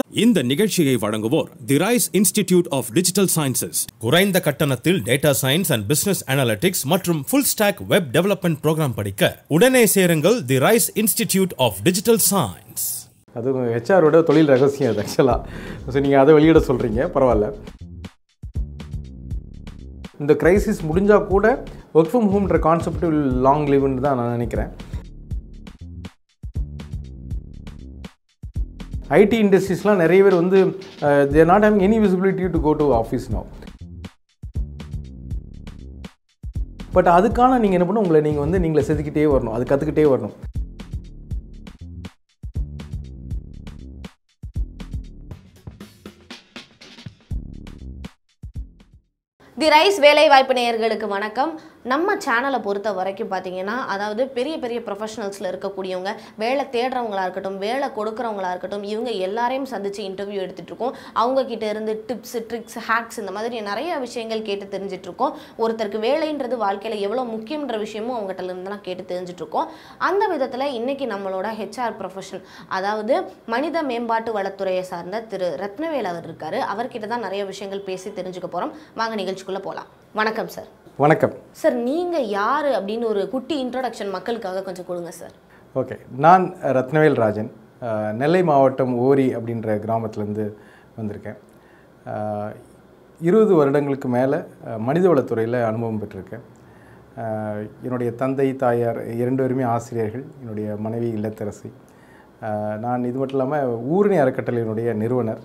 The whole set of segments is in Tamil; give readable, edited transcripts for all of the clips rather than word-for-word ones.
இந்த நிகழ்ச்சியை வழங்குவோர் the Rise Institute of Digital Sciences. குறைந்த கட்டணத்தில் data science and business analytics மற்றும் full stack web development program படிக்க உடனே சேருங்கள் the Rise Institute of Digital Science. அது ஹெச்ஆரோட தொழில் ரகசியம் அது ஆக்சுவலாக. ஸோ நீங்கள் அதை வெளியிட சொல்கிறீங்க, பரவாயில்ல. இந்த கிரைசிஸ் முடிஞ்சால் கூட ஒர்க் ஃப்ரம் ஹோம்ன்ற கான்செப்ட் லாங் லிவ்னு தான் நான் நினைக்கிறேன். ஐடி இண்டஸ்ட்ரீஸ்லாம் நிறைய பேர் வந்து they are not having any visibility to go to office now. But அதுக்கான நீங்கள் என்ன பண்ணணும், உங்களை நீங்கள் வந்து நீங்களே செதுக்கிட்டே வரணும், அது கற்றுக்கிட்டே வரணும். தி ரைஸ் வேலை வாய்ப்பு நேயர்களுக்கு வணக்கம். நம்ம சேனலை பொறுத்த வரைக்கும் பார்த்தீங்கன்னா, அதாவது பெரிய பெரிய ப்ரொஃபஷனல்ஸில் இருக்கக்கூடியவங்க, வேலை தேடுறவங்களா இருக்கட்டும், வேலை கொடுக்குறவங்களா இருக்கட்டும், இவங்க எல்லாரையும் சந்தித்து இன்டர்வியூ எடுத்துகிட்ருக்கோம். அவங்கக்கிட்ட இருந்து டிப்ஸ், ட்ரிக்ஸ், ஹேக்ஸ் இந்த மாதிரி நிறைய விஷயங்கள் கேட்டு தெரிஞ்சிட்ருக்கோம். ஒருத்தருக்கு வேலைன்றது வாழ்க்கையில் எவ்வளோ முக்கியன்ற விஷயமும் அவங்ககிட்ட இருந்துலாம் கேட்டு தெரிஞ்சிட்ருக்கோம். அந்த விதத்தில் இன்றைக்கி நம்மளோட ஹெச்ஆர் ப்ரொஃபஷன், அதாவது மனித மேம்பாட்டு வளத்துறையை சார்ந்த திரு ரத்னவேல் அவர் இருக்கார். அவர்கிட்ட தான் நிறைய விஷயங்கள் பேசி தெரிஞ்சுக்க போகிறோம். வாங்க நிகழ்ச்சிக்குள்ளே போகலாம். வணக்கம் சார். வணக்கம் சார். நீங்கள் யார் அப்படின்னு ஒரு குட்டி இன்ட்ரோடக்ஷன் மக்களுக்காக கொஞ்சம் கொடுங்க சார். ஓகே, நான் ரத்னவேல் ராஜன், நெல்லை மாவட்டம் ஓரி அப்படின்ற கிராமத்துலேருந்து வந்திருக்கேன். 20 வருடங்களுக்கு மேலே மனிதவளத்துறையில் அனுபவம் பெற்றிருக்கேன். என்னுடைய தந்தை, தாயார் 2 பேருமே ஆசிரியர்கள். என்னுடைய மனைவி இல்லத்தரசி. நான் இது மட்டும் இல்லாமல் ஊரணி அறக்கட்டளையினுடைய நிறுவனர்.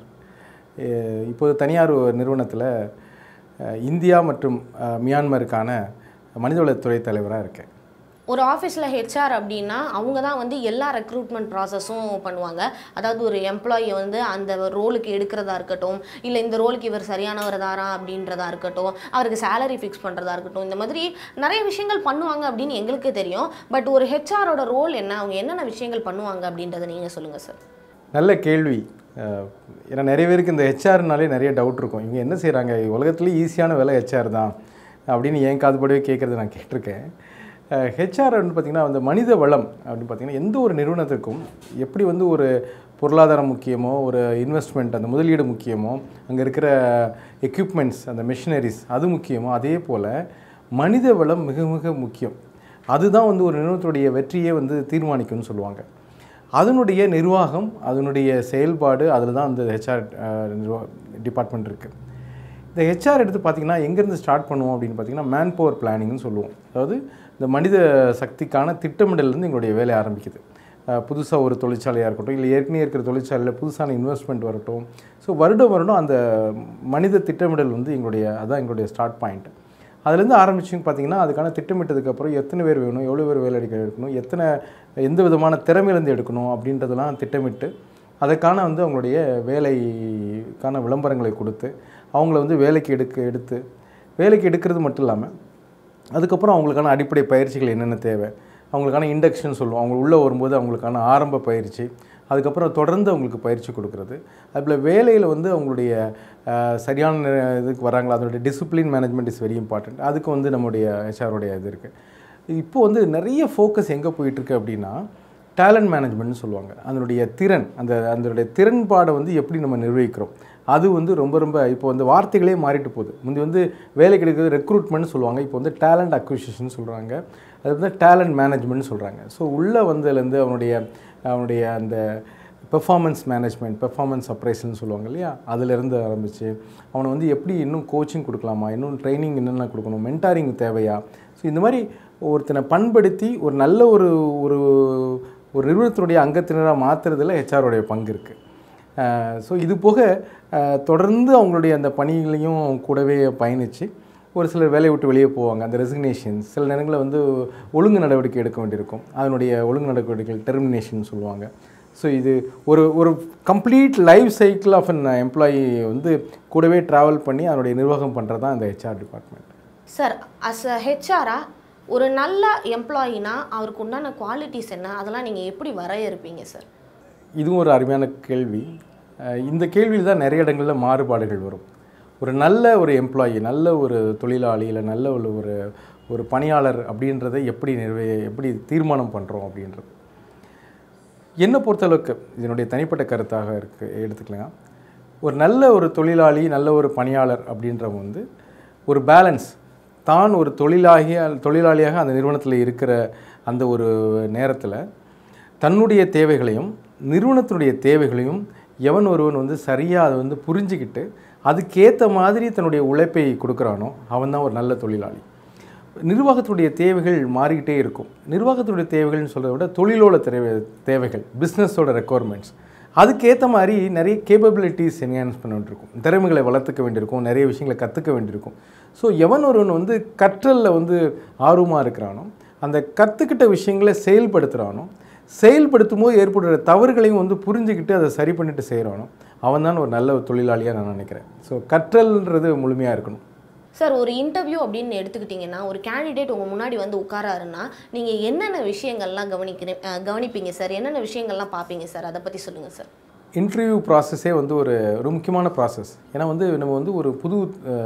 இப்போது தனியார் நிறுவனத்தில் இந்தியா மற்றும் மியான்மருக்கான மனிதவளத்துறை தலைவராக இருக்கேன். ஒரு ஆஃபீஸில் ஹெச்ஆர் அப்படின்னா அவங்க தான் வந்து எல்லா ரெக்ரூட்மெண்ட் ப்ராசஸும் பண்ணுவாங்க. அதாவது ஒரு எம்ப்ளாயி வந்து அந்த ரோலுக்கு எடுக்கிறதா இருக்கட்டும், இல்லை இந்த ரோலுக்கு இவர் சரியானவர் தாரா அப்படின்றதா இருக்கட்டும், அவருக்கு சேலரி ஃபிக்ஸ் பண்ணுறதா இருக்கட்டும், இந்த மாதிரி நிறைய விஷயங்கள் பண்ணுவாங்க அப்படின்னு எங்களுக்கு தெரியும். பட் ஒரு ஹெச்ஆரோட ரோல் என்ன, அவங்க என்னென்ன விஷயங்கள் பண்ணுவாங்க அப்படின்றத நீங்கள் சொல்லுங்கள் சார். நல்ல கேள்வி. ஏன்னா நிறைய பேருக்கு இந்த ஹெச்ஆர்னாலே நிறைய டவுட் இருக்கும். இவங்க என்ன செய்கிறாங்க, உலகத்துலேயே ஈஸியான வேலை ஹெச்ஆர் தான் அப்படின்னு என் காதுபடவே கேட்குறது நான் கேட்டிருக்கேன். ஹெச்ஆர் அப்படின்னு பார்த்திங்கன்னா அந்த மனித வளம் அப்படின்னு பார்த்திங்கன்னா எந்த ஒரு நிறுவனத்துக்கும் எப்படி வந்து ஒரு பொருளாதாரம் முக்கியமோ, ஒரு இன்வெஸ்ட்மெண்ட் அந்த முதலீடு முக்கியமோ, அங்கே இருக்கிற எக்யூப்மெண்ட்ஸ் அந்த மிஷினரிஸ் அது முக்கியமோ, அதே போல் மனித வளம் மிக மிக முக்கியம். அதுதான் வந்து ஒரு நிறுவனத்துடைய வெற்றியே வந்து தீர்மானிக்கும்னு சொல்லுவாங்க. அதனுடைய நிர்வாகம், அதனுடைய செயல்பாடு, அதில் தான் அந்த ஹெச்ஆர் டிபார்ட்மெண்ட் இருக்குது. இந்த ஹெச்ஆர் எடுத்து பார்த்திங்கன்னா எங்கேருந்து ஸ்டார்ட் பண்ணுவோம் அப்படின்னு பார்த்திங்கன்னா மேன் பவர் பிளானிங்னு சொல்லுவோம். அதாவது இந்த மனித சக்திக்கான திட்டமிடலேருந்து எங்களுடைய வேலை ஆரம்பிக்குது. புதுசாக ஒரு தொழிற்சாலையாக இருக்கட்டும், இல்லை ஏற்கனவே இருக்கிற தொழிற்சாலையில் புதுசான இன்வெஸ்ட்மெண்ட் வரட்டும். ஸோ வருடம் அந்த மனித திட்டமிடல் வந்து அதுதான் எங்களுடைய ஸ்டார்ட் பாயிண்ட். அதுலேருந்து ஆரம்பிச்சுன்னு பார்த்திங்கன்னா அதுக்கான திட்டமிட்டதுக்கப்புறம் எத்தனை பேர் வேணும், எவ்வளோ பேர் வேலை எடுக்கணும், எந்த விதமான திறமையிலேருந்து எடுக்கணும் அப்படின்றதெல்லாம் திட்டமிட்டு அதுக்கான வந்து அவங்களுடைய வேலைக்கான விளம்பரங்களை கொடுத்து அவங்கள வந்து வேலைக்கு எடுக்கிறது மட்டும் இல்லாமல் அதுக்கப்புறம் அவங்களுக்கான அடிப்படை பயிற்சிகள் என்னென்ன தேவை, அவங்களுக்கான இண்டக்ஷன் சொல்லுவோம். அவங்க உள்ளே வரும்போது அவங்களுக்கான ஆரம்ப பயிற்சி, அதுக்கப்புறம் தொடர்ந்து அவங்களுக்கு பயிற்சி கொடுக்குறது. அதுபோல் வேலையில் வந்து அவங்களுடைய சரியான இதுக்கு வராங்களா, அதனுடைய discipline management is very important. அதுக்கு வந்து நம்முடைய ஹெச்ஆருடைய இது இருக்குது. இப்போது வந்து நிறைய ஃபோக்கஸ் எங்கே போயிட்டுருக்கு அப்படின்னா டேலண்ட் மேனேஜ்மெண்ட்னு சொல்லுவாங்க. அதனுடைய திறன், அதனுடைய திறன்பாடை வந்து எப்படி நம்ம நிர்வகிக்கிறோம், அது வந்து ரொம்ப இப்போ வந்து வார்த்தைகளே மாறிட்டு போகுது. முந்தி வந்து வேலை கிடைக்கிறது ரெக்ரூட்மெண்ட்னு சொல்லுவாங்க, இப்போ வந்து டேலண்ட் அக்விசிஷன் சொல்கிறாங்க, அது வந்து டேலண்ட் மேனேஜ்மெண்ட் சொல்கிறாங்க. ஸோ உள்ளே வந்ததுலேருந்து அவனுடைய அந்த பெர்ஃபார்மன்ஸ் மேனேஜ்மெண்ட், பெர்ஃபார்மன்ஸ் அப்ரைசல்னு சொல்லுவாங்க இல்லையா, அதிலேருந்து ஆரம்பித்து அவனை வந்து எப்படி இன்னும் கோச்சிங் கொடுக்கலாமா, இன்னும் ட்ரைனிங் என்னென்ன கொடுக்கணும், மென்டாரிங் தேவையா. ஸோ இந்த மாதிரி ஒருத்தனை பண்படுத்தி ஒரு நல்ல ஒரு ஒரு நிறுவனத்தினுடைய அங்கத்தினராக மாற்றுறதுல ஹெச்ஆரோடைய பங்கு இருக்குது. ஸோ இது போக தொடர்ந்து அவங்களுடைய அந்த பணிகளையும் கூடவே பயணித்து ஒரு சிலர் வேலையை விட்டு வெளியே போவாங்க. அந்த ரெசிக்னேஷன்ஸ் சில நேரங்களில் வந்து ஒழுங்கு நடவடிக்கை எடுக்க வேண்டியிருக்கும். அதனுடைய ஒழுங்கு நடவடிக்கைகள் டெர்மினேஷன் சொல்லுவாங்க. ஸோ இது ஒரு complete life cycle of an employee வந்து கூடவே ட்ராவல் பண்ணி அதனுடைய நிர்வாகம் பண்ணுறது தான் இந்த HR department. Sir, as a ஹெச்ஆரா ஒரு நல்ல எம்ப்ளாயினா அவருக்கு உண்டான குவாலிட்டிஸ் என்ன, அதெல்லாம் நீங்கள் எப்படி வரையறுப்பீங்க சார்? இதுவும் ஒரு அருமையான கேள்வி. இந்த கேள்வியில் தான் நிறைய இடங்களில் மாறுபாடுகள் வரும். ஒரு நல்ல ஒரு எம்ப்ளாயி, நல்ல ஒரு தொழிலாளி, இல்லை நல்ல ஒரு பணியாளர் அப்படின்றத எப்படி தீர்மானம் பண்ணுறோம் அப்படின்றது. என்னை பொறுத்தளவுக்கு இதனுடைய தனிப்பட்ட கருத்தாக எடுத்துக்கலாம். ஒரு நல்ல ஒரு தொழிலாளி, நல்ல ஒரு பணியாளர் அப்படின்றவங்க வந்து ஒரு பேலன்ஸ், தான் ஒரு தொழிலாளியாக அந்த நிறுவனத்தில் இருக்கிற அந்த ஒரு நேரத்தில் தன்னுடைய தேவைகளையும் நிறுவனத்தினுடைய தேவைகளையும் எவன் ஒருவன் வந்து சரியாக அதை வந்து புரிஞ்சுக்கிட்டு அதுக்கேற்ற மாதிரி தன்னுடைய உழைப்பை கொடுக்குறானோ அவன் தான் ஒரு நல்ல தொழிலாளி. நிர்வாகத்துடைய தேவைகள் மாறிக்கிட்டே இருக்கும். நிர்வாகத்துடைய தேவைகள்னு சொல்கிறத விட தொழிலோட தேவைகள், பிஸ்னஸோட ரெக்குவயர்மெண்ட்ஸ், அதுக்கேற்ற மாதிரி நிறைய கேப்பபிலிட்டிஸ் என்ஹான்ஸ் பண்ண வேண்டியிருக்கும், திறமைகளை வளர்த்துக்க வேண்டியிருக்கும், நிறைய விஷயங்களை கற்றுக்க வேண்டியிருக்கும். ஸோ எவன் ஒருவன் வந்து கற்றலில் வந்து ஆர்வமாக இருக்கிறானோ, அந்த கற்றுக்கிட்ட விஷயங்களை செயல்படுத்தும் போது ஏற்படுற தவறுகளையும் வந்து புரிஞ்சுக்கிட்டு அதை சரி பண்ணிட்டு செய்கிறானோ அவன் தான் ஒரு நல்ல ஒரு தொழிலாளியாக நான் நினைக்கிறேன். ஸோ கற்றல்ன்றது முழுமையாக இருக்கணும். சார், ஒரு இன்டர்வியூ அப்படின்னு எடுத்துக்கிட்டிங்கன்னா, ஒரு கேண்டிடேட் உங்கள் முன்னாடி வந்து உட்காராருன்னா நீங்கள் என்னென்ன விஷயங்கள்லாம் கவனிப்பீங்க சார்? என்னென்ன விஷயங்கள்லாம் பார்ப்பீங்க சார்? அதை பற்றி சொல்லுங்கள் சார். இன்டர்வியூ ப்ராசஸே வந்து ஒரு முக்கியமான ப்ராசஸ். ஏன்னா வந்து நம்ம வந்து ஒரு புது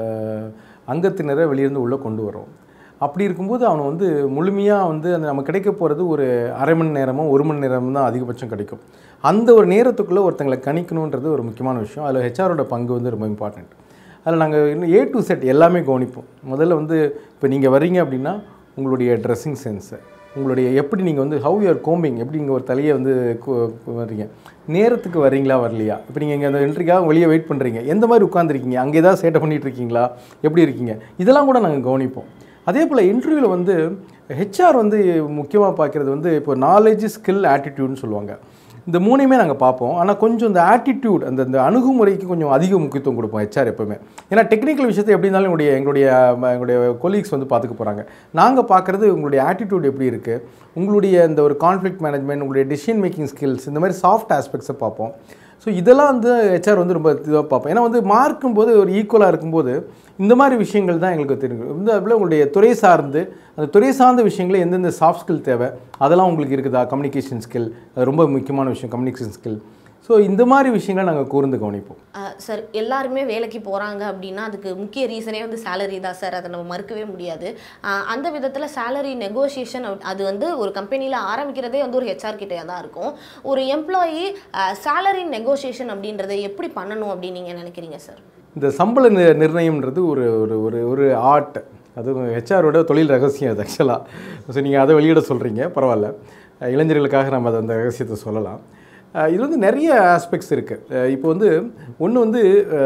அங்கத்தினரை வெளியிருந்து உள்ளே கொண்டு வரோம். அப்படி இருக்கும்போது அவனை வந்து முழுமையாக வந்து அந்த நம்ம கிடைக்க போகிறது ஒரு அரை மணி நேரமோ 1 மணி நேரமும் தான் அதிகபட்சம் கிடைக்கும். அந்த ஒரு நேரத்துக்குள்ளே ஒருத்தங்களை கணிக்கணுன்றது ஒரு முக்கியமான விஷயம். அதில் ஹெச்ஆரோட பங்கு வந்து ரொம்ப இம்பார்ட்டண்ட். அதில் நாங்கள் இன்னும் A to Z எல்லாமே கவனிப்போம். முதல்ல வந்து இப்போ நீங்கள் வர்றீங்க அப்படின்னா உங்களுடைய ட்ரெஸ்ஸிங் சென்ஸு, உங்களுடைய எப்படி நீங்கள் வந்து ஹவ் யூஆர் கோம்பிங், எப்படி நீங்கள் ஒரு தலையை வந்து வர்றீங்க, நேரத்துக்கு வர்றீங்களா வரலையா, இப்போ நீங்கள் இங்கே அந்த என்ட்ரிக்காக வெளியே வெயிட் பண்ணுறீங்க, எந்த மாதிரி உட்காந்துருக்கீங்க, அங்கே ஏதாவது சேட்டை பண்ணிகிட்டு இருக்கீங்களா, எப்படி இருக்கீங்க, இதெல்லாம் கூட நாங்கள் கவனிப்போம். அதே போல் இன்டர்வியூவில் வந்து ஹெச்ஆர் வந்து முக்கியமாக பார்க்குறது வந்து இப்போ நாலேஜ், ஸ்கில், ஆட்டிடியூட்னு சொல்லுவாங்க. இந்த மூணையுமே நாங்கள் பார்ப்போம். ஆனால் கொஞ்சம் இந்த ஆட்டிடியூட், அந்த அணுகுமுறைக்கு கொஞ்சம் அதிக முக்கியத்துவம் கொடுப்போம் ஹெச்ஆர் எப்போவுமே. ஏன்னா டெக்னிக்கல் விஷயத்தை எப்படி இருந்தாலும் எங்களுடைய கொலீக்ஸ் வந்து பார்த்துக்க போகிறாங்க. நாங்கள் பார்க்குறது உங்களுடைய ஆட்டிடியூட் எப்படி இருக்குது, உங்களுடைய இந்த ஒரு கான்ஃப்ளிக்ட் மேனேஜ்மெண்ட், உங்களுடைய டிசிஷன் மேக்கிங் ஸ்கில்ஸ், இந்த மாதிரி சாஃப்ட் ஆஸ்பெக்ட்ஸை பார்ப்போம். ஸோ இதெல்லாம் வந்து ஹெச்ஆர் வந்து ரொம்ப இதாக பார்ப்போம். ஏன்னா வந்து மார்க்கும் போது ஒரு ஈக்குவலாக இருக்கும்போது இந்த மாதிரி விஷயங்கள் தான் எங்களுக்கு தெரியும். இந்த அதில் உங்களுடைய துறை சார்ந்து அந்த துறை சார்ந்த விஷயங்கள் எந்தெந்த சாஃப்ட் ஸ்கில் தேவை அதெல்லாம் உங்களுக்கு இருக்குதா, கம்யூனிகேஷன் ஸ்கில் அது ரொம்ப முக்கியமான விஷயம், கம்யூனிகேஷன் ஸ்கில். ஸோ இந்த மாதிரி விஷயங்களை நாங்கள் கூர்ந்து கவனிப்போம். சார், எல்லாருமே வேலைக்கு போகிறாங்க அப்படின்னா அதுக்கு முக்கிய ரீசனே வந்து சேலரி தான் சார், அதை நம்ம மறுக்கவே முடியாது. அந்த விதத்தில் சேலரி நெகோசியேஷன் அது வந்து ஒரு கம்பெனியில் ஆரம்பிக்கிறதே வந்து ஒரு ஹெச்ஆர் கிட்டே தான் இருக்கும். ஒரு எம்ப்ளாயி சேலரி நெகோசியேஷன் அப்படின்றத எப்படி பண்ணணும் அப்படின்னு நீங்கள் நினைக்கிறீங்க சார்? இந்த சம்பள நிர்ணயம்ன்றது ஒரு ஒரு ஒரு ஆர்ட், அது ஹெச்ஆரோட தொழில் ரகசியம் அது ஆக்சுவலாக. ஸோ நீங்கள் அதை வெளியிட சொல்கிறீங்க, பரவாயில்ல, இளைஞர்களுக்காக நம்ம அதை அந்த ரகசியத்தை சொல்லலாம். இது வந்து நிறைய ஆஸ்பெக்ட்ஸ் இருக்குது. இப்போ வந்து ஒன்று வந்து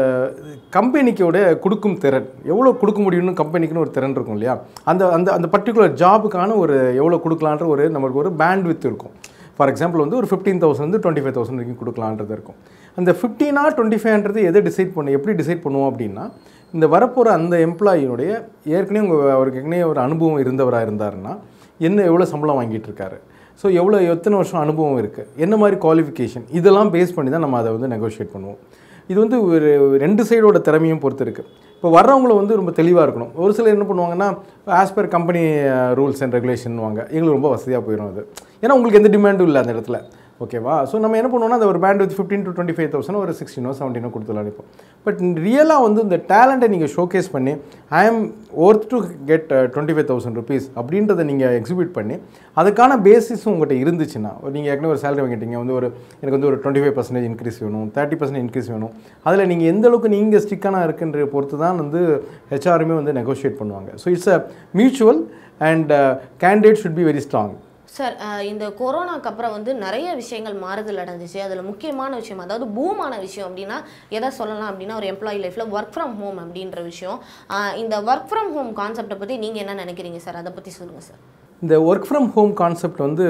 கம்பெனிக்கோட கொடுக்கும் திறன், எவ்வளோ கொடுக்க முடியும்னு கம்பெனிக்குன்னு ஒரு திறன் இருக்கும் இல்லையா, அந்த அந்த அந்த பர்டிகுலர் ஜாபுக்கான ஒரு எவ்வளோ கொடுக்கலான்ற ஒரு நமக்கு ஒரு பேண்ட் வித் இருக்கும். ஃபார் எக்ஸாம்பிள் வந்து ஒரு 15,000 25,000 வரைக்கும் கொடுக்கலான்றது இருக்கும். அந்த 15 or 25ன்றது எதை எப்படி டிசைட் பண்ணுவோம் அப்படின்னா, இந்த வரப்போகிற அந்த எம்ப்ளாயினுடைய ஏற்கனவே அவருக்கு ஏற்கனவே ஒரு அனுபவம் இருந்தவராக இருந்தாருன்னா எவ்வளோ சம்பளம் வாங்கிட்டு இருக்காரு, ஸோ எத்தனை வருஷம் அனுபவம் இருக்குது, என்ன மாதிரி குவாலிஃபிகேஷன், இதெல்லாம் பேஸ் பண்ணி தான் நம்ம அதை வந்து நெகோஷியேட் பண்ணுவோம். இது வந்து ஒரு 2 சைடோட திறமையும் பொறுத்து இருக்குது. இப்போ வர்றவங்களை வந்து ரொம்ப தெளிவாக இருக்கணும். ஒரு சிலர் என்ன பண்ணுவாங்கன்னா as per company rules and regulation வாங்க, எங்களுக்கு ரொம்ப வசதியாக போயிடும் அது. ஏன்னா உங்களுக்கு எந்த டிமாண்டும் இல்லை அந்த இடத்துல, ஓகேவா. ஸோ நம்ம என்ன பண்ணுவோம்னா அந்த ஒரு பேண்ட் வித் 15 to 25,000 ஒரு 16 or 17 கொடுத்துலாம் நினைப்போம். பட் ரியலாக வந்து இந்த டேலண்ட்டை நீங்கள் ஷோகேஸ் பண்ணி ஐ ஆம் ஒர்த் டு கெட் 25,000 rupees அப்படின்றத நீங்கள் எக்ஸிபியூட் பண்ணி அதுக்கான பேசிஸும் உங்கள்கிட்ட இருந்துச்சுன்னா, நீங்கள் ஏற்கனவே ஒரு சேலரி வாங்கிட்டீங்க, வந்து எனக்கு வந்து ஒரு 25% இன்க்ரீஸ் வேணும், 30% இன்க்ரீஸ் வேணும், அதில் நீங்கள் எந்த அளவுக்கு நீங்கள் ஸ்டிக்கான இருக்குன்ற பொறுத்து தான் வந்து ஹெச்ஆருமே வந்து நெகோஷியேட் பண்ணுவாங்க. So it's a mutual and candidate should be very strong. Sir, இந்த கொரோனாக்கு அப்புறம் வந்து நிறைய விஷயங்கள் மாறுதல் அடைஞ்சிச்சு. அதில் முக்கியமான விஷயம், அதாவது பூமான விஷயம் அப்படின்னா எதை சொல்லலாம் அப்படின்னா ஒரு எம்ப்ளாயி லைஃப்பில் ஒர்க் ஃப்ரம் ஹோம் அப்படின்ற விஷயம். இந்த ஒர்க் ஃப்ரம் ஹோம் கான்செப்டை பற்றி நீங்கள் என்ன நினைக்கிறீங்க சார்? அதை பற்றி சொல்லுங்கள் சார். இந்த ஒர்க் ஃப்ரம் ஹோம் கான்செப்ட் வந்து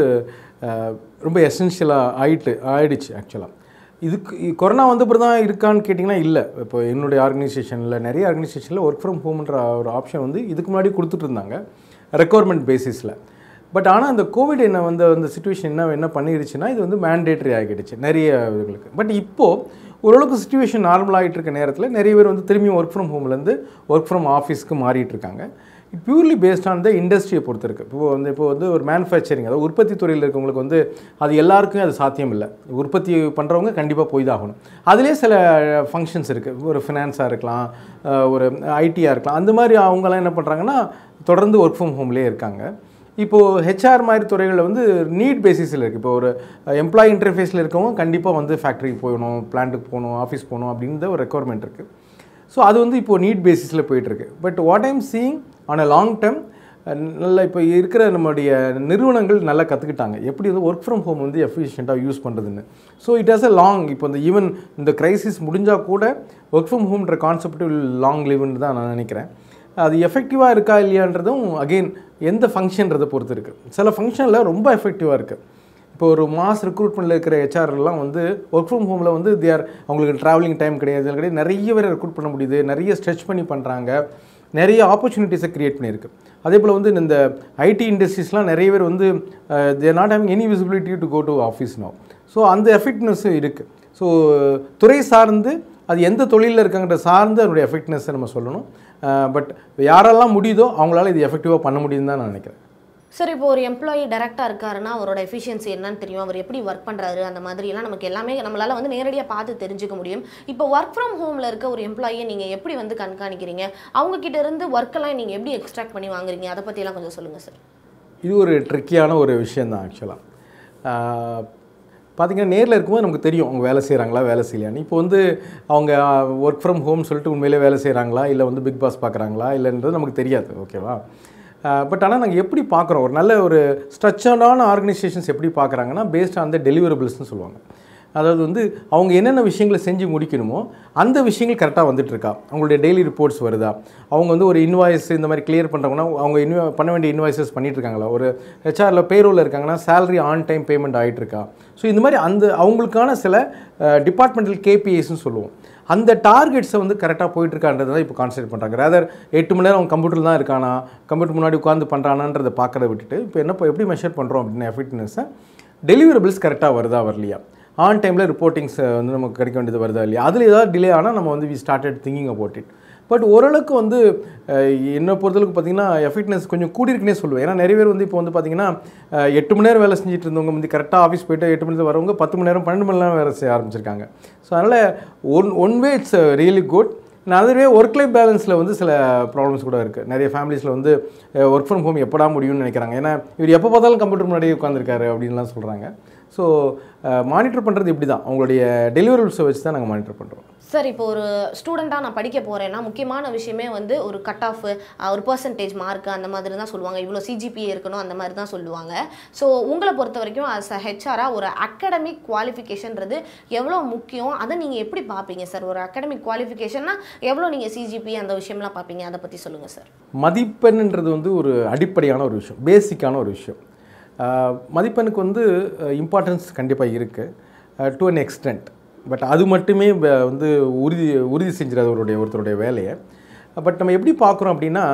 ரொம்ப எசென்ஷியலாக ஆயிடுச்சு ஆக்சுவலாக. இதுக்கு கொரோனா வந்த அப்புறம் தான் இருக்கான்னு கேட்டிங்கன்னா இல்லை. இப்போ என்னுடைய ஆர்கனைசேஷனில் நிறைய ஆர்கனைசேஷனில் ஒர்க் ஃப்ரம் ஹோம்ன்ற ஒரு ஆப்ஷன் வந்து இதுக்கு முன்னாடி கொடுத்துட்டு இருந்தாங்க ரெக்குவயர்மெண்ட் பேசிஸில். பட் ஆனால் அந்த கோவிட் அந்த சுச்சுவேஷன் என்ன பண்ணிடுச்சுன்னா இது வந்து மேண்டேட்ரி ஆகிடுச்சு நிறைய இதுகளுக்கு. பட் இப்போது ஓரளவுக்கு சுச்சுவேஷன் நார்மல் ஆகிட்டு இருக்க நேரத்தில் நிறைய பேர் வந்து திரும்பியும் ஒர்க் ஃப்ரம் ஹோம்லேருந்து ஒர்க் ஃப்ரம் ஆஃபீஸ்க்கு மாறிட்டு இருக்காங்க. It purely based on the இண்டஸ்ட்ரியை பொறுத்து இருக்குது. இப்போ வந்து ஒரு மேனுஃபேக்சரிங், அதாவது உற்பத்தி துறையில் இருக்கவங்களுக்கு வந்து அது எல்லாருக்கும் அது சாத்தியம் இல்லை. உற்பத்தி பண்ணுறவங்க கண்டிப்பாக போய் தான் ஆகணும். அதிலே சில ஃபங்க்ஷன்ஸ் இருக்குது, ஒரு ஃபினான்ஸாக இருக்கலாம், ஒரு ஐடியாக இருக்கலாம். அந்த மாதிரி அவங்களாம் என்ன பண்ணுறாங்கன்னா தொடர்ந்து ஒர்க் ஃப்ரம் ஹோம்லேயே இருக்காங்க. இப்போது ஹெச்ஆர் மாதிரி துறைகளில் வந்து நீட் பேசிஸில் இருக்குது. இப்போ ஒரு எம்ப்ளாயி இன்டர்ஃபேஸில் இருக்கவங்க கண்டிப்பாக வந்து ஃபேக்ட்ரிக்கு போகணும், பிளான்ட்டுக்கு போகணும், ஆஃபீஸ் போகணும் அப்படின்ற ஒரு ரெக்குவயர்மெண்ட் இருக்குது. ஸோ அது வந்து இப்போது நீட் பேசிஸில் போயிட்டுருக்கு. But what I'm seeing on a long term, நல்லா இப்போ இருக்கிற நம்மளுடைய நிறுவனங்கள் நல்லா கற்றுக்கிட்டாங்க எப்படி வந்து ஒர்க் ஃப்ரம் ஹோம் வந்து எஃபிஷியண்ட்டாக யூஸ் பண்ணுறதுன்னு. So it has a long, இப்போ இந்த ஈவன் இந்த கிரைசிஸ் முடிஞ்சால் கூட ஒர்க் ஃப்ரம் ஹோம்ன்ற கான்செப்ட் லாங் லிவ்னு தான் நான் நினைக்கிறேன். அது எஃபெக்டிவாக இருக்கா இல்லையான்றதும் அகெயின் எந்த ஃபங்க்ஷன்றதை பொறுத்து இருக்குது. சில ஃபங்க்ஷனில் ரொம்ப எஃபெக்டிவாக இருக்குது. இப்போ ஒரு மாஸ் ரெக்ரூட்மெண்ட்டில் இருக்கிற ஹெச்ஆர்லாம் வந்து ஒர்க் ஃப்ரம் ஹோமில் வந்து அவங்களுக்கு ட்ராவலிங் டைம் கிடையாது, நிறைய பேர் ரெக்ரூட் பண்ண முடியுது, நிறைய ஸ்ட்ரெச் பண்ணி பண்ணுறாங்க, நிறைய ஆப்பர்ச்சுனிட்டிஸை க்ரியேட் பண்ணியிருக்கு. அதே போல் வந்து இந்த ஐடி இண்டஸ்ட்ரீஸ்லாம் நிறைய பேர் வந்து they're not having any visibility to go to office now. So அந்த எஃபெக்ட்னஸும் இருக்குது. ஸோ துறை சார்ந்து அது எந்த தொழிலில் இருக்காங்கிற சார்ந்து அதனுடைய எஃபெக்ட்னஸை நம்ம சொல்லணும். பட் யாரெல்லாம் முடியுதோ அவங்களால இது எஃபெக்டிவாக பண்ண முடியுதுன்னு தான் நான் நினைக்கிறேன். சார், இப்போ ஒரு எம்ப்ளாயி டைரக்டாக இருக்காருன்னா அவரோட எஃபிஷியன்சி என்னன்னு தெரியும், அவர் எப்படி ஒர்க் பண்ணுறாரு, அந்த மாதிரிலாம் நமக்கு எல்லாமே நம்மளால் வந்து நேரடியாக பார்த்து தெரிஞ்சுக்க முடியும். இப்போ ஒர்க் ஃப்ரம் ஹோமில் இருக்க ஒரு எம்ப்ளாயியை நீங்கள் எப்படி வந்து கண்காணிக்கிறீங்க, அவங்கக்கிட்ட இருந்து ஒர்க்கெல்லாம் நீங்கள் எப்படி எக்ஸ்ட்ராக்ட் பண்ணி வாங்குறீங்க, அதை பற்றியெல்லாம் கொஞ்சம் சொல்லுங்கள் சார். இது ஒரு ட்ரிக்கியான ஒரு விஷயந்தான். ஆக்சுவலாக பார்த்திங்கன்னா நேரில் இருக்கும்போது நமக்கு தெரியும் அவங்க வேலை செய்கிறாங்களா வேலை செய்யலையான்னு. இப்போ வந்து அவங்க ஒர்க் ஃப்ரம் ஹோம் சொல்லிட்டு உண்மையிலே வேலை செய்கிறாங்களா இல்லை வந்து பிக் பாஸ் பார்க்குறாங்களா இல்லைன்றது நமக்கு தெரியாது. ஓகேவா? பட் ஆனால் நாங்கள் எப்படி பார்க்குறோம், ஒரு நல்ல ஒரு ஸ்ட்ரக்சர்டான ஆர்கனைசேஷன்ஸ் எப்படி பார்க்குறாங்கன்னா பேஸ்ட் ஆன் த டெலிவரபிள்ஸ்னு சொல்லுவாங்க. அதாவது வந்து அவங்க என்னென்ன விஷயங்களை செஞ்சு முடிக்கணுமோ அந்த விஷயங்கள் கரெக்டாக வந்துட்டுருக்கா, அவங்களுடைய டெய்லி ரிப்போர்ட்ஸ் வருதா, அவங்க வந்து ஒரு இன்வாய்ஸ் இந்த மாதிரி கிளியர் பண்ணுறாங்கன்னா அவங்க பண்ண வேண்டிய இன்வாய்ஸஸ் பண்ணிகிட்ருக்காங்களா, ஒரு ஹெச்ஆரில் பேரோவில் இருக்காங்கன்னா சேலரி ஆன் டைம் பேமெண்ட் ஆகிட்டுருக்கா. ஸோ இந்த மாதிரி அவங்களுக்கான சில டிபார்ட்மெண்டல் கேபிஐஸ்ன்னு சொல்லுவோம். அந்த டார்கெட்ஸை வந்து கரெக்டாக போயிட்டுருக்கான்றது தான் இப்போ கான்சன்ட்ரேட் பண்ணுறாங்க. ரேதர் 8 மணி நேரம் அவங்க கம்ப்யூட்டரில் தான் இருக்கானா, கம்ப்யூட்டர் முன்னாடி உட்காந்து பண்ணுறானான்றதை பார்க்கறத விட்டுட்டு இப்போ எப்படி மெஷர் பண்ணுறோம் அப்படின்னா எஃபெக்ட்னஸை டெலிவரபிள்ஸ் கரெக்டாக வருதா வரலையா, ஆன் டைமில் ரிப்போர்ட்டிங்ஸ் வந்து நமக்கு கிடைக்க வேண்டியது வருதா இல்லையா, அதில் ஏதாவது டிலே ஆனால் நம்ம வந்து we started thinking about it. But ஓரளவுக்கு வந்து என்னை பொறுத்தளவுக்கு பார்த்திங்கன்னா எஃபெக்ட்னஸ் கொஞ்சம் கூடியிருக்குன்னே சொல்லுவேன். ஏன்னா நிறைய பேர் வந்து இப்போ வந்து பார்த்திங்கன்னா 8 மணி நேரம் வேலை செஞ்சுட்டு இருந்தவங்க வந்து கரெக்டாக ஆஃபீஸ் போய்ட்டு 8 மணி நேரம் வரவங்க 10 மணி நேரம் 12 மணி நேரம் வேலை செய்ய ஆரம்பிச்சிருக்காங்க. ஸோ அதனால் one way it's really good. அதே ஒர்க் லைஃப் பேலன்ஸில் வந்து சில ப்ராப்ளம்ஸ் கூட இருக்குது. நிறைய ஃபேமிலிஸில் வந்து ஒர்க் ஃப்ரம் ஹோம் எப்படா முடியும்னு நினைக்கிறாங்க. ஏன்னா இவர் எப்போ பார்த்தாலும் கம்ப்யூட்டர் முன்னாடியே உட்காந்துருக்காரு அப்படின்லாம் சொல்கிறாங்க. ஸோ மானிட்டர் பண்ணுறது இப்படி தான், அவங்களுடைய டெலிவரபிள்ஸை வச்சு தான் நாங்கள் மானிட்டர் பண்ணுறோம். சார், இப்போ ஒரு ஸ்டூடெண்ட்டாக நான் படிக்க போகிறேன்னா முக்கியமான விஷயமே வந்து ஒரு கட் ஆஃப், ஒரு பர்சன்டேஜ் மார்க் அந்த மாதிரி தான் சொல்லுவாங்க, இவ்வளோ சிஜிபிஏ இருக்கணும் அந்த மாதிரி தான் சொல்லுவாங்க. ஸோ உங்களை பொறுத்த வரைக்கும் அஸ் அ ஹெச்ஆராக ஒரு அகாடமிக் குவாலிஃபிகேஷன்றது எவ்வளோ முக்கியம், அதை நீங்கள் எப்படி பார்ப்பீங்க சார்? ஒரு அகாடமிக் குவாலிஃபிகேஷன்னா எவ்வளோ நீங்கள் சிஜிபிஏ அந்த விஷயம்லாம் பார்ப்பீங்க, அதை பற்றி சொல்லுங்கள் சார். மதிப்பெண்ன்றது வந்து ஒரு அடிப்படையான ஒரு விஷயம், பேசிக்கான ஒரு விஷயம். மதிப்பெண்ணுக்கு வந்து இம்பார்ட்டன்ஸ் கண்டிப்பாக இருக்குது டு அன் எக்ஸ்டென்ட். பட் அது மட்டுமே வந்து உறுதி செஞ்சிடாது ஒருத்தருடைய வேலையை. பட் நம்ம எப்படி பார்க்குறோம் அப்படின்னா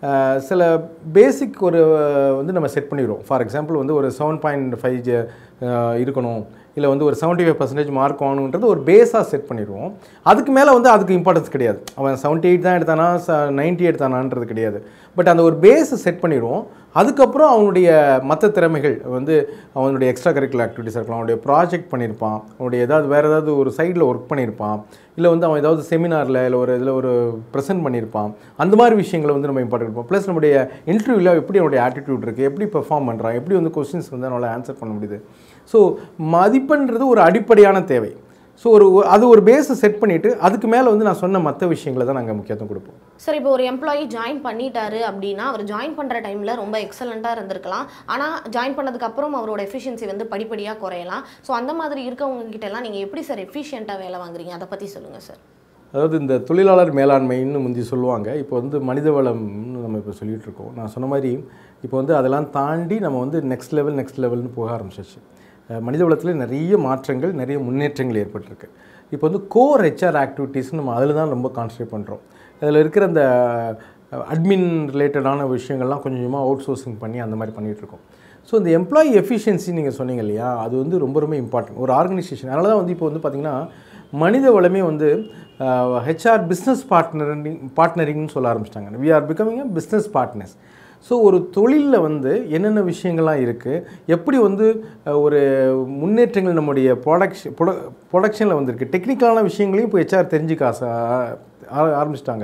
சில பேசிக் வந்து நம்ம செட் பண்ணிடுவோம். ஃபார் எக்ஸாம்பிள் வந்து ஒரு 7.5 இருக்கணும், இல்லை வந்து ஒரு 75% மார்க் ஆகணுன்றது ஒரு பேஸாக செட் பண்ணிடுவோம். அதுக்கு மேலே வந்து அதுக்கு இம்பார்ட்டன்ஸ் கிடையாது. அவன் 78 தான் எடுத்தானா 90 எடுத்தானான்றது கிடையாது. பட் அந்த ஒரு பேஸை செட் பண்ணிடுவோம். அதுக்கப்புறம் அவனுடைய மற்ற திறமைகள் வந்து அவனுடைய எக்ஸ்ட்ரா கரிக்குலர் ஆக்டிவிட்டிஸ் இருக்கலாம், அவனுடைய ப்ராஜெக்ட் பண்ணியிருப்பான், அவனுடைய வேறு ஏதாவது ஒரு சைடில் ஒர்க் பண்ணியிருப்பான், இல்லை வந்து அவன் ஏதாவது செமினாரில் இல்லை இதில் ஒரு ப்ரெசென்ட் பண்ணியிருப்பான். அந்த மாதிரி விஷயங்களை வந்து நம்ம இம்பார்ட்டன்ட் இருப்போம். ப்ளஸ் நம்முடைய இன்டர்வியூவில் எப்படி அவனுடைய ஆட்டிடியூட் இருக்குது, எப்படி பெர்ஃபார்ம் பண்ணுறான், எப்படி வந்து கொஸ்டின்ஸ் வந்து அவனால் ஆன்சர் பண்ண முடியுது. ஸோ மதிப்பெண்றது ஒரு அடிப்படையான தேவை. ஸோ அது ஒரு பேஸை செட் பண்ணிவிட்டு அதுக்கு மேலே வந்து நான் சொன்ன மற்ற விஷயங்களை தான் நாங்கள் முக்கியத்துவம் கொடுப்போம். சார், இப்போ ஒரு எம்ப்ளாயி ஜாயின் பண்ணிட்டாரு அப்படின்னா அவர் ஜாயின் பண்ணுற டைமில் ரொம்ப எக்ஸலண்ட்டாக இருந்திருக்கலாம், ஆனால் ஜாயின் பண்ணதுக்கப்புறம் அவரோட எஃபிஷியன்சி வந்து படிப்படியாக குறையலாம். ஸோ அந்த மாதிரி இருக்கவங்க கிட்டலாம் நீங்கள் எப்படி சார் எஃபிஷியண்ட்டாக வேலை வாங்குறீங்க, அதை பற்றி சொல்லுங்கள் சார். அதாவது இந்த தொழிலாளர் மேலாண்மைன்னு முந்தி சொல்லுவாங்க, இப்போ வந்து மனித வளம்னு நம்ம இப்போ சொல்லிகிட்டு இருக்கோம். நான் சொன்ன மாதிரி இப்போ வந்து அதெல்லாம் தாண்டி நம்ம வந்து நெக்ஸ்ட் லெவல்னு போக ஆரம்பிச்சிச்சு. மனித வளத்தில் நிறைய மாற்றங்கள், நிறைய முன்னேற்றங்கள் ஏற்பட்டிருக்கு. இப்போ வந்து கோர் ஹெச்ஆர் ஆக்டிவிட்டீஸ்னு நம்ம அதில் தான் ரொம்ப கான்சன்ட்ரேட் பண்ணுறோம். அதில் இருக்கிற அந்த அட்மின் ரிலேட்டடான விஷயங்கள்லாம் கொஞ்சமாக அவுட் சோர்சிங் பண்ணி அந்த மாதிரி பண்ணிகிட்ருக்கோம். ஸோ இந்த எம்ப்ளாயி எஃபிஷியன்சி நீங்கள் சொன்னீங்க இல்லையா, அது வந்து ரொம்ப ரொம்ப இம்பார்ட்டன்ட் ஒரு ஆர்கனைசேஷன். அதனால தான் வந்து இப்போ வந்து பார்த்திங்கன்னா மனித வளமே வந்து ஹெச்ஆர் பிஸ்னஸ் பார்ட்னரிங்னு சொல்ல ஆரம்பிச்சிட்டாங்க. We are becoming a business partners. So ஒரு தொழிலில் வந்து என்னென்ன விஷயங்கள்லாம் இருக்குது, எப்படி வந்து ஒரு முன்னேற்றங்கள் நம்முடைய ப்ரொடக்ஷனில் வந்திருக்கு, டெக்னிக்கலான விஷயங்களையும் இப்போ ஹெச்ஆர் தெரிஞ்சுக்க ஆரம்பிச்சிட்டாங்க.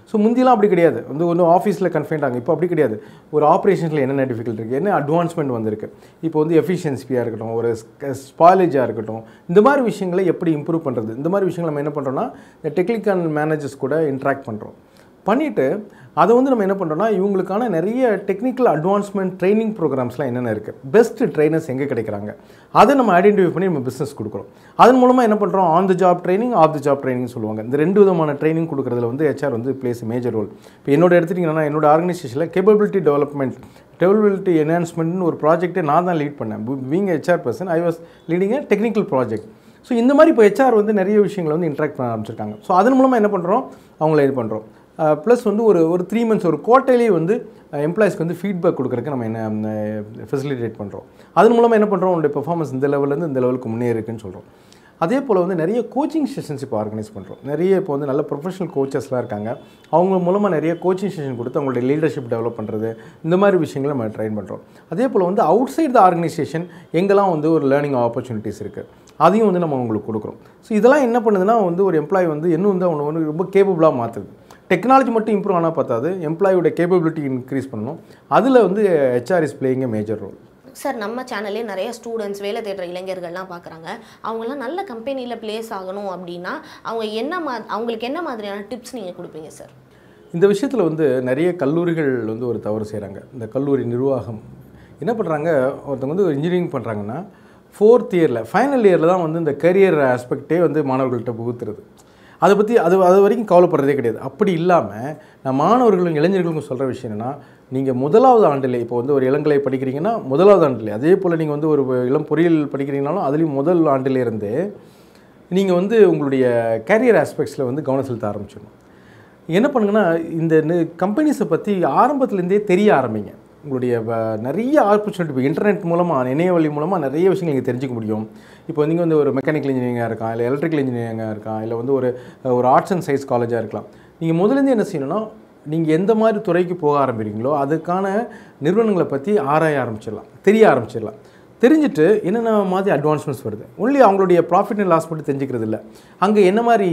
ஸோ முந்திலாம் அப்படி கிடையாது, வந்து ஒன்றும் ஆஃபீஸில் கன்ஃபைன்ட் ஆகும். இப்போ அப்படி கிடையாது. ஒரு ஆப்ரேஷன்ஸில் என்னென்ன டிஃபிகல்ட் இருக்குது, என்ன அட்வான்ஸ்மெண்ட் வந்திருக்கு, இப்போ வந்து எஃபிஷியன்சியாக இருக்கட்டும், ஒரு ஸ்பாலேஜாக இருக்கட்டும், இந்த மாதிரி விஷயங்களை எப்படி இம்ப்ரூவ் பண்ணுறது, இந்த மாதிரி விஷயங்கள் நம்ம என்ன பண்ணுறோன்னா இந்த டெக்னிக்கல் மேனேஜர்ஸ் கூட இன்ட்ராக்ட் பண்ணுறோம். பண்ணிவிட்டு அதை வந்து நம்ம என்ன பண்ணுறோன்னா இவங்களுக்கான நிறைய டெக்னிக்கல் அட்வான்ஸ்மெண்ட் ட்ரைனிங் ப்ரோக்ராம்ஸ்லாம் என்னென்ன இருக்குது, பெஸ்ட்டு ட்ரைனர்ஸ் எங்கே கிடைக்கிறாங்க, அதை நம்ம ஐடென்டிஃபை பண்ணி நம்ம பிஸ்னஸ் கொடுக்குறோம். அதன் மூலமாக என்ன பண்ணுறோம், on the job training, off the job training சொல்லுவாங்க. இந்த 2 விதமான ட்ரைனிங் கொடுக்குறதுல வந்து ஹெச்ஆர் வந்து பிளேஸ் மேஜர் ரோல். இப்போ என்னோட எடுத்துட்டிங்கன்னா என்னோட ஆர்கனைசேஷனில் கேப்பபிலிட்டி டெவலப்மெண்ட், கேப்பபிலிட்டி என்ஹான்ஸ்மெண்ட்னு ஒரு ப்ராஜெக்ட்டை நான் தான் லீட் பண்ணேன். Being HR person I was leading a technical project. So இந்த மாதிரி இப்போ ஹெச்ஆர் வந்து நிறைய விஷயங்களை வந்து இன்ட்ராக்ட் பண்ண ஆரம்பிச்சிருக்காங்க. ஸோ அதன் மூலமாக என்ன பண்ணுறோம், அவங்கள இது பண்ணுறோம். ப்ளஸ் வந்து ஒரு 3 months ஒரு குவார்ட்டர்லி வந்து எம்ப்ளாயிஸ்க்கு வந்து ஃபீட்பேக் கொடுக்குறதுக்கு நம்ம என்ன ஃபெசிலிட்டேட் பண்ணுறோம். அதன் மூலமாக என்ன பண்ணுறோம், உங்களுடைய பெர்ஃபார்மன்ஸ் இந்த லெவல்லேருந்து இந்த லெவலுக்கு முன்னேறிக்குன்னு சொல்கிறோம். அதே போல் வந்து நிறைய கோச்சிங் செஷன்ஸ் இப்போ ஆர்கனைஸ் பண்ணுறோம். நிறைய இப்போ வந்து நல்ல ப்ரொஃபஷனல் கோச்சஸ்லாம் இருக்காங்க. அவங்க மூலமாக நிறைய கோச்சிங் செஷன் கொடுத்து அவங்களுடைய லீடர்ஷிப் டெவலப் பண்ணுறது, இந்த மாதிரி விஷயங்களை நம்ம ட்ரைன் பண்ணுறோம். அதே போல் வந்து அவுட் சைட் த ஆர்கனைசேஷன் எங்கெல்லாம் வந்து ஒரு லேர்னிங் ஆப்பர்ச்சுனிட்டிஸ் இருக்குது, அதையும் வந்து நம்ம அவங்களுக்கு கொடுக்குறோம். ஸோ இதெல்லாம் என்ன பண்ணுதுன்னா வந்து ஒரு எம்ப்ளாயி வந்து இன்னும் வந்து அவனை வந்து ரொம்ப கேப்பபிளாக மாற்றுது. டெக்னாலஜி மட்டும் இம்ப்ரூவ் ஆனால் பார்த்தாது, எம்ப்ளாயோட கேப்பபிலிட்டி இன்க்ரீஸ் பண்ணணும். அதில் வந்து HR is playing a major role. Sir, நம்ம சேனல்லே நிறைய ஸ்டூடெண்ட்ஸ், வேலை தேடுற இளைஞர்கள்லாம் பார்க்குறாங்க. அவங்களாம் நல்ல கம்பெனியில் ப்ளேஸ் ஆகணும் அப்படின்னா அவங்களுக்கு என்ன மாதிரியான டிப்ஸ் நீங்கள் கொடுப்பீங்க சார்? இந்த விஷயத்தில் வந்து நிறைய கல்லூரிகள் வந்து ஒரு தவறு செய்கிறாங்க. இந்த கல்லூரி நிர்வாகம் என்ன பண்ணுறாங்க, ஒருத்தவங்க வந்து ஒரு இன்ஜினியரிங் பண்ணுறாங்கன்னா 4th இயரில் ஃபைனல் இயரில் தான் வந்து இந்த கரியர் ஆஸ்பெக்டே வந்து மாணவர்கள்ட்ட புகுத்துறது. அதை பற்றி அது வரைக்கும் கவலைப்படுறதே கிடையாது. அப்படி இல்லாமல் நான் மாணவர்களும் இளைஞர்களுக்கும் சொல்கிற விஷயம் என்னென்னா, நீங்கள் 1வது ஆண்டிலே இப்போ வந்து ஒரு இளங்கலை படிக்கிறீங்கன்னா 1வது ஆண்டிலே, அதே போல் நீங்கள் வந்து ஒரு இளம் பொறியியல் படிக்கிறீங்கனாலும் அதுலேயும் முதல் ஆண்டிலேருந்து நீங்கள் வந்து உங்களுடைய கேரியர் ஆஸ்பெக்ட்ஸில் வந்து கவனம் செலுத்த ஆரம்பிச்சிடணும். என்ன பண்ணுங்கன்னா, இந்த கம்பெனிஸை பற்றி ஆரம்பத்துலேருந்தே தெரிய ஆரம்பிங்க. உங்களுடைய நிறைய ஆப்பர்ச்சுனிட்டி இப்போ இன்டர்நெட் மூலமாக, இணையவழி மூலமாக நிறைய விஷயங்கள் நீங்கள் தெரிஞ்சிக்க முடியும். இப்போ நீங்கள் வந்து ஒரு மெக்கானிக்கல் இன்ஜினியரிங்காக இருக்கான், இல்லை எலக்ட்ரிக்கல் இன்ஜினியரிங்காக இருக்கான், இல்லை வந்து ஒரு ஆர்ட்ஸ் அண்ட் சயின்ஸ் காலேஜாக இருக்கலாம். நீங்கள் முதலேருந்து என்ன செய்யணும்னா, நீங்கள் எந்த மாதிரி துறைக்கு போக ஆரம்பிக்கிறீங்களோ அதுக்கான நிறுவனங்களை பற்றி ஆராய ஆரம்பிச்சிடலாம், தெரிய ஆரம்பிச்சிடலாம். தெரிஞ்சுட்டு என்னென்ன மாதிரி அட்வான்ஸ்மெண்ட்ஸ் வருது, ஒன்லி அவங்களுடைய ப்ராஃபிட் அண்ட் லாஸ் மட்டும் தெரிஞ்சுக்கிறது இல்லை, அங்கே என்ன மாதிரி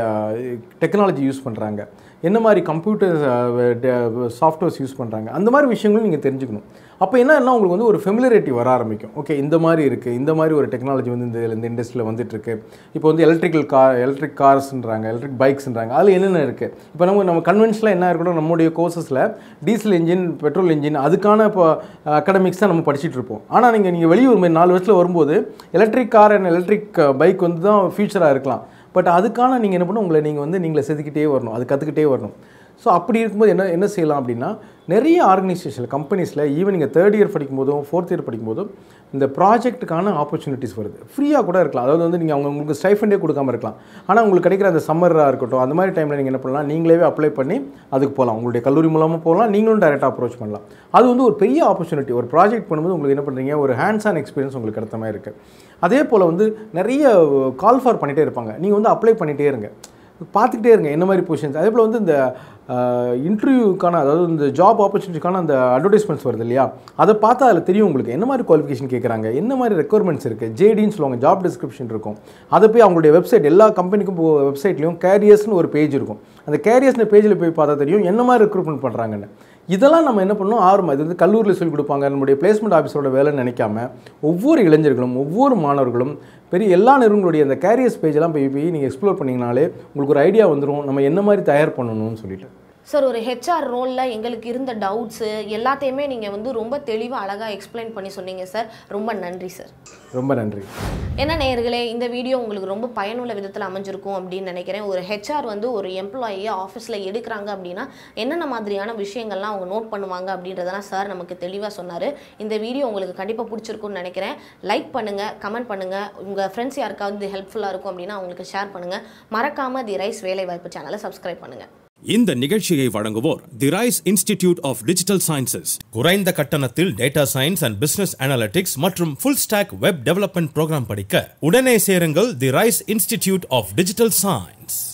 டெக்னாலஜி யூஸ் பண்ணுறாங்க, என்ன மாதிரி கம்ப்யூட்டர் சாஃப்ட்வேர்ஸ் யூஸ் பண்ணுறாங்க, அந்த மாதிரி விஷயங்களும் நீங்கள் தெரிஞ்சுக்கணும். அப்போ என்னன்னா உங்களுக்கு வந்து ஒரு ஃபெமிலியரிட்டி வர ஆரம்பிக்கும். ஓகே, இந்த மாதிரி இருக்குது, இந்த மாதிரி ஒரு டெக்னாலஜி வந்து இந்த இண்டஸ்ட்ரியில் வந்துட்டுருக்கு. இப்போ வந்து எலக்ட்ரிக் கார்ஸ்ன்றாங்க, எலக்ட்ரிக் பைக்ஸ்ன்றாங்க, அதில் என்னென்ன இருக்குது. இப்போ நம்ம கன்வென்ஷனில் என்ன இருக்கணும், நம்மளுடைய கோர்சஸில் டீசல் இன்ஜின், பெட்ரோல் இன்ஜின், அதுக்கான இப்போ அகாடமிக்ஸ் தான் நம்ம படிச்சுட்டு இருப்போம். ஆனால் நீங்கள் வெளியூர் 4 வருஷத்தில் வரும்போது electric car and electric bike வந்து தான் ஃபியூச்சராக இருக்கலாம். பட் அதுக்கான நீங்கள் என்ன பண்ணணும், நீங்களே செதுக்கிட்டே வரணும், அது கற்றுக்கிட்டே வரணும். ஸோ அப்படி இருக்கும்போது என்ன செய்யலாம் அப்படின்னா, நிறைய ஆர்கனைசேஷன் கம்பெனிஸில் ஈவன் நீங்கள் 3rd இயர் படிக்கும்போதும் 4th இயர் படிக்கும்போதும் இந்த ப்ராஜெக்ட்டுக்கான ஆப்பர்ச்சுனிட்டிஸ் வருது. ஃப்ரீயாக கூட இருக்கலாம். அதாவது வந்து நீங்கள் உங்களுக்கு ஸ்டைஃபண்டே கொடுக்காமல் இருக்கலாம். ஆனால் உங்களுக்கு கிடைக்கிற அந்த சம்மராக இருக்கட்டும், அந்த மாதிரி டைமில் நீங்கள் என்ன பண்ணலாம், நீங்களே அப்ளை பண்ணி அதுக்கு போகலாம். உங்களுடைய கல்லூரி மூலமாக போகலாம், நீங்களும் டைரெக்டாக அப்ரோச் பண்ணலாம். அது வந்து ஒரு பெரிய ஆப்பர்ச்சுனிட்டி. ஒரு ப்ராஜெக்ட் பண்ணும்போது உங்களுக்கு என்ன பண்ணுறீங்க, ஒரு ஹேண்ட்ஸ் ஆன் எக்ஸ்பீரியன்ஸ் உங்களுக்கு கிடைத்த மாதிரி இருக்குது. அதே போல் வந்து நிறைய கால் ஃபார் பண்ணிகிட்டே இருப்பாங்க. நீங்கள் வந்து அப்ளை பண்ணிகிட்டே இருங்க, பார்த்துக்கிட்டே இருங்க என்ன மாதிரி பொசிஷன்ஸ். அதே போல் வந்து இந்த இன்டர்வியூக்கான, அதாவது இந்த ஜாப் ஆப்பர்ச்சுனிட்டிக்கான அந்த அட்வர்டைஸ்மெண்ட்ஸ் வருது இல்லையா, அதை பார்த்தா அதில் தெரியும் உங்களுக்கு என்ன மாதிரி குவாலிஃபிகேஷன் கேட்குறாங்க, என்ன மாதிரி ரெக்குவயர்மெண்ட்ஸ் இருக்குது, ஜேடின்னு சொல்லுவாங்க, ஜாப் டிஸ்கிரிப்ஷன் இருக்கும். அதை போய் அவங்களுடைய வெப்சைட், எல்லா கம்பெனிக்கும் வெப்சைட்லேயும் கேரியர்ஸ்னு ஒரு பேஜ் இருக்கும். அந்த கேரியர்ஸ்னு பேஜில் போய் பார்த்தா தெரியும் என்ன மாதிரி ரெக்ரூட்மெண்ட் பண்ணுறாங்கன்னு. இதெல்லாம் நம்ம என்ன பண்ணணும், இது வந்து கல்லூரியில் சொல்லிக் கொடுப்பாங்க, நம்முடைய பிளேஸ்மெண்ட் ஆஃபீஸரோட வேலைன்னு நினைக்காம ஒவ்வொரு இளைஞர்களும் ஒவ்வொரு மாணவர்களும் பெரிய எல்லா நிறுவனங்களுடைய அந்த கேரியர்ஸ் பேஜெல்லாம் போய் நீங்கள் எக்ஸ்ப்ளோர் பண்ணிங்கனாலே உங்களுக்கு ஒரு ஐடியா வந்துடும் நம்ம என்ன மாதிரி தயார் பண்ணணும்னு சொல்லிட்டு. சார், ஒரு ஹெச்ஆர் ரோலில் எங்களுக்கு இருந்த டவுட்ஸு எல்லாத்தையுமே நீங்கள் வந்து ரொம்ப தெளிவாக அழகாக எக்ஸ்பிளைன் பண்ணி சொன்னீங்க சார். ரொம்ப நன்றி சார். ரொம்ப நன்றி. என்ன நேயர்களே, இந்த வீடியோ உங்களுக்கு ரொம்ப பயனுள்ள விதத்தில் அமைஞ்சிருக்கும் அப்படின்னு நினைக்கிறேன். ஒரு ஹெச்ஆர் வந்து ஒரு எம்ப்ளாயியை ஆஃபீஸில் எடுக்கிறாங்க அப்படின்னா என்னென்ன மாதிரியான விஷயங்கள்லாம் அவங்க நோட் பண்ணுவாங்க அப்படின்றதெல்லாம் சார் நமக்கு தெளிவாக சொன்னார். இந்த வீடியோ உங்களுக்கு கண்டிப்பாக பிடிச்சிருக்கும்னு நினைக்கிறேன். லைக் பண்ணுங்கள், கமெண்ட் பண்ணுங்கள், உங்கள் ஃப்ரெண்ட்ஸ் யாருக்காவது இது ஹெல்ப்ஃபுல்லாக இருக்கும் அப்படின்னா அவங்களுக்கு ஷேர் பண்ணுங்கள். மறக்காமல் தி ரைஸ் வேலைவாய்ப்பு சேனலை சப்ஸ்கிரைப் பண்ணுங்கள். இந்த நிகழ்ச்சியை வழங்குவோர் the Rise Institute of Digital Sciences. குறைந்த கட்டணத்தில் data science and business analytics மற்றும் full stack web development program படிக்க உடனே சேருங்கள் the Rise Institute of Digital science.